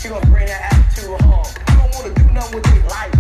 She gonna bring that attitude home. I don't wanna do nothing with their life.